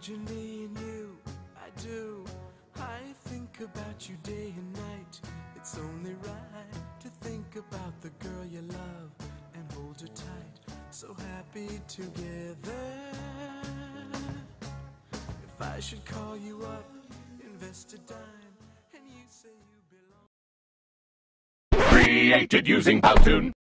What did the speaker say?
Imagine me and you, I do. I think about you day and night. It's only right to think about the girl you love and hold her tight. So happy together. If I should call you up, invest a dime, and you say you belong. Created using Powtoon.